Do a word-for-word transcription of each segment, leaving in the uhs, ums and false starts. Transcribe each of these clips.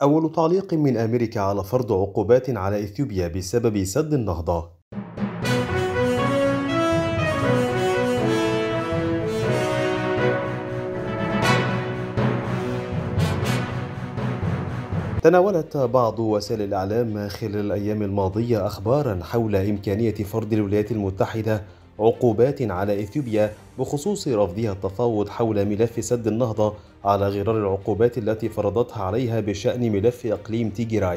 أول تعليق من أمريكا على فرض عقوبات على إثيوبيا بسبب سد النهضة. تناولت بعض وسائل الإعلام خلال الأيام الماضية أخبارا حول إمكانية فرض الولايات المتحدة عقوبات على إثيوبيا بخصوص رفضها التفاوض حول ملف سد النهضة على غرار العقوبات التي فرضتها عليها بشأن ملف إقليم تيجراي.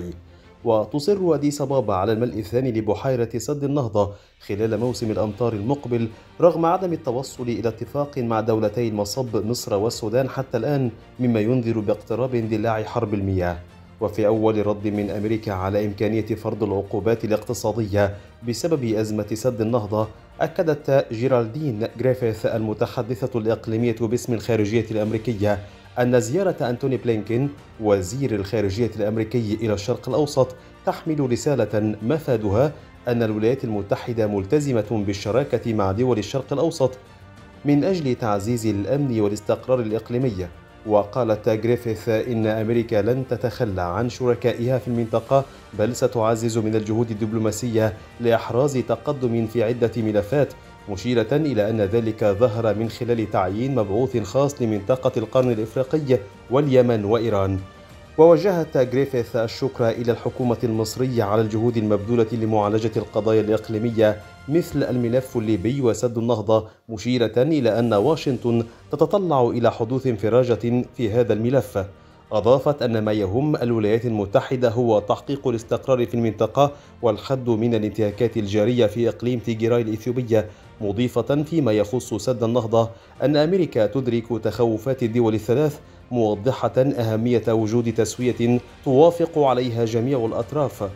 وتصر أديس أبابا على الملء الثاني لبحيرة سد النهضة خلال موسم الأمطار المقبل رغم عدم التوصل إلى اتفاق مع دولتي المصب مصر والسودان حتى الآن، مما ينذر باقتراب اندلاع حرب المياه. وفي أول رد من أمريكا على إمكانية فرض العقوبات الاقتصادية بسبب أزمة سد النهضة، أكدت جيرالدين غريفيث المتحدثة الإقليمية باسم الخارجية الأمريكية أن زيارة أنتوني بلينكين وزير الخارجية الأمريكي إلى الشرق الأوسط تحمل رسالة مفادها أن الولايات المتحدة ملتزمة بالشراكة مع دول الشرق الأوسط من أجل تعزيز الأمن والاستقرار الإقليمي. وقالت غريفيث إن أمريكا لن تتخلى عن شركائها في المنطقة، بل ستعزز من الجهود الدبلوماسية لإحراز تقدم في عدة ملفات، مشيرة إلى أن ذلك ظهر من خلال تعيين مبعوث خاص لمنطقة القرن الإفريقي واليمن وإيران. ووجهت غريفيث الشكر إلى الحكومة المصرية على الجهود المبذولة لمعالجة القضايا الإقليمية مثل الملف الليبي وسد النهضة، مشيرة إلى أن واشنطن تتطلع إلى حدوث انفراجة في هذا الملف. أضافت أن ما يهم الولايات المتحدة هو تحقيق الاستقرار في المنطقة والحد من الانتهاكات الجارية في إقليم تيجراي الإثيوبية، مضيفة فيما يخص سد النهضة أن أمريكا تدرك تخوفات الدول الثلاث، موضحة أهمية وجود تسوية توافق عليها جميع الأطراف.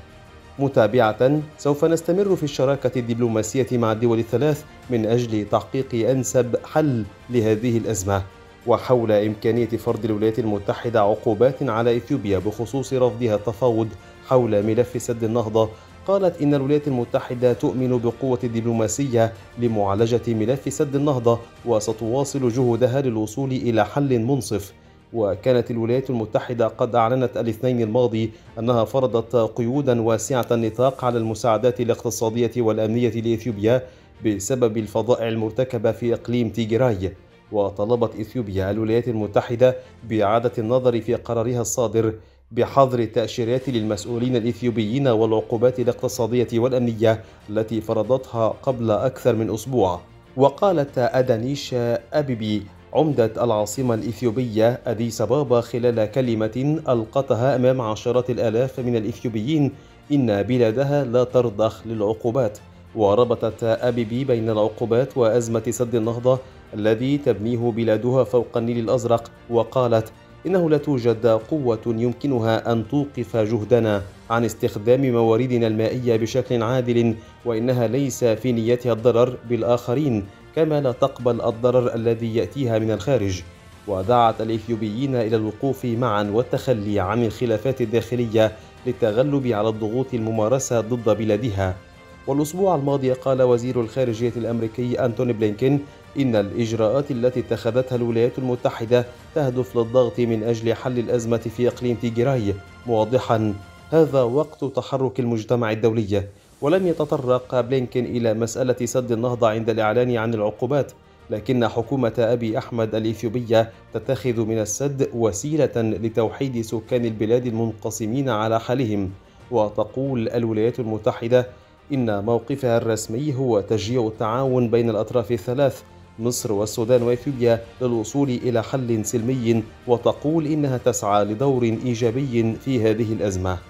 متابعة: سوف نستمر في الشراكة الدبلوماسية مع الدول الثلاث من أجل تحقيق أنسب حل لهذه الأزمة. وحول إمكانية فرض الولايات المتحدة عقوبات على إثيوبيا بخصوص رفضها التفاوض حول ملف سد النهضة، قالت إن الولايات المتحدة تؤمن بقوة الدبلوماسية لمعالجة ملف سد النهضة وستواصل جهودها للوصول إلى حل منصف. وكانت الولايات المتحدة قد أعلنت الاثنين الماضي أنها فرضت قيودا واسعة النطاق على المساعدات الاقتصادية والأمنية لإثيوبيا بسبب الفظائع المرتكبة في إقليم تيجراي. وطلبت إثيوبيا الولايات المتحدة بإعادة النظر في قرارها الصادر بحظر التأشيرات للمسؤولين الإثيوبيين والعقوبات الاقتصادية والأمنية التي فرضتها قبل أكثر من أسبوع. وقالت أدانيش أبيبي عمدة العاصمة الإثيوبية أديس أبابا خلال كلمة ألقتها أمام عشرات الآلاف من الإثيوبيين إن بلادها لا ترضخ للعقوبات. وربطت أبيبي بين العقوبات وأزمة سد النهضة الذي تبنيه بلادها فوق النيل الأزرق، وقالت إنه لا توجد قوة يمكنها أن توقف جهدنا عن استخدام مواردنا المائية بشكل عادل، وإنها ليس في نيتها الضرر بالآخرين، كما لا تقبل الضرر الذي يأتيها من الخارج. ودعت الإثيوبيين إلى الوقوف معا والتخلي عن الخلافات الداخلية للتغلب على الضغوط الممارسة ضد بلادها. والأسبوع الماضي قال وزير الخارجية الأمريكي أنتوني بلينكين إن الإجراءات التي اتخذتها الولايات المتحدة تهدف للضغط من أجل حل الأزمة في إقليم تيجراي، موضحا: هذا وقت تحرك المجتمع الدولي. ولم يتطرق بلينكين إلى مسألة سد النهضة عند الإعلان عن العقوبات، لكن حكومة أبي أحمد الإثيوبية تتخذ من السد وسيلة لتوحيد سكان البلاد المنقسمين على حالهم. وتقول الولايات المتحدة إن موقفها الرسمي هو تشجيع التعاون بين الأطراف الثلاث مصر والسودان وإثيوبيا للوصول إلى حل سلمي، وتقول إنها تسعى لدور إيجابي في هذه الأزمة.